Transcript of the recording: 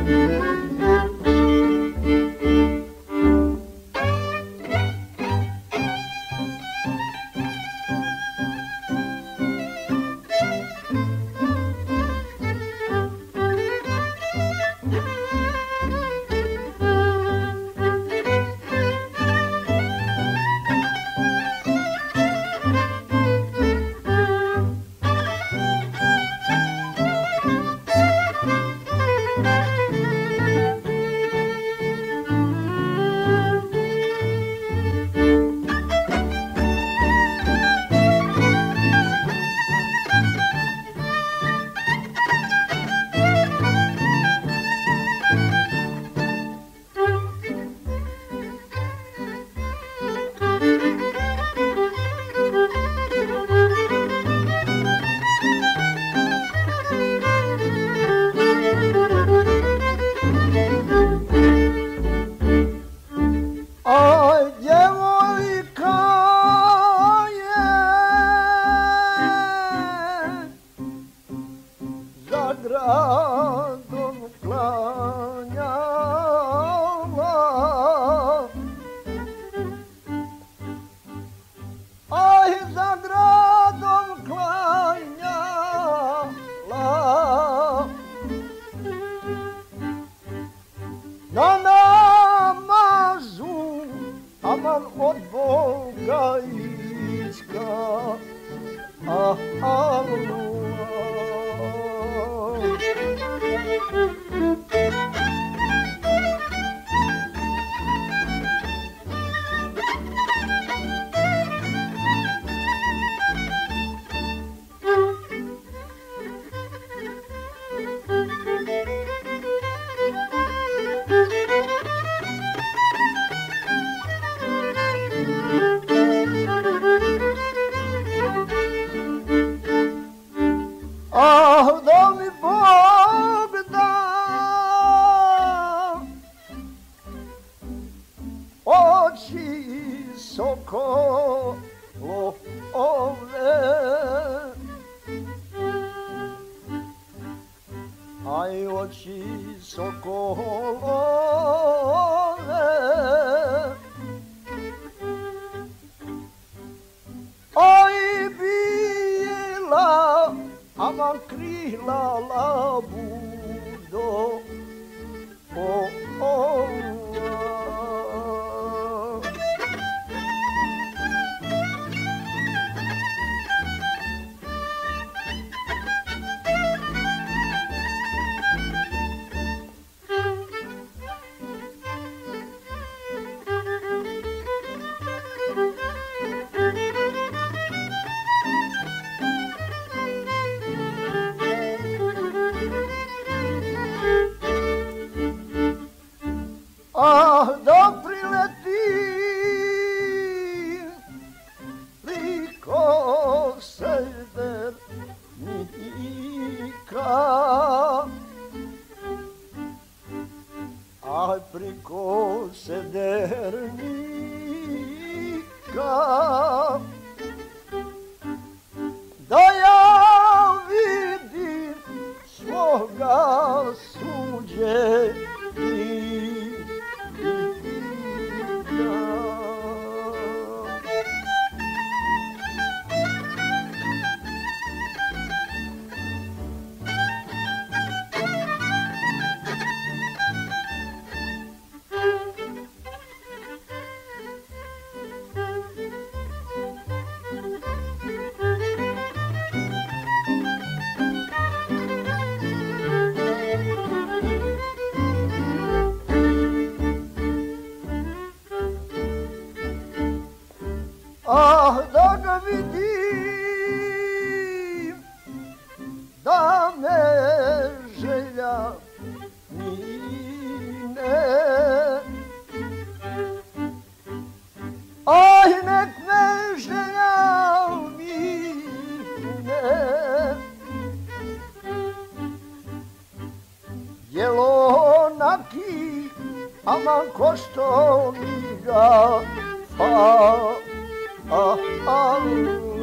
gradom klanjala, aj za gradom klanjala, na namazu aman od Boga iska, Allah. Ah, da mi Bog da oči sokolove, aj oči sokolove, aj bila aman krila labudo, ah, da priletim liko sedernika, aj priko sedernika, da ja vidim svoga suđenika. Ah, da ga vidim, da me želja mine, aj nek me želja mine, jelonaki aman ko što mi ga Allah.